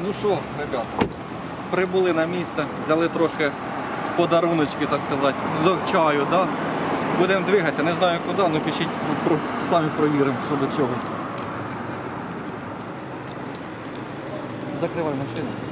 Ну що, ребята, прибули на місце, взяли трошки подаруночки, так сказати, до чаю, да? Будемо двигатися, не знаю куди, але пишіть, самі провіримо, що до чого. Закривай машину.